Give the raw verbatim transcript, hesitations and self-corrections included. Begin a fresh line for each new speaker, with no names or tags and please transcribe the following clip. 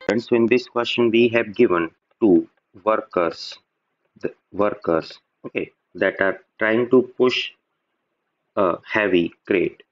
students, so in this question we have given two workers, the workers, okay, that are trying to push a heavy crate.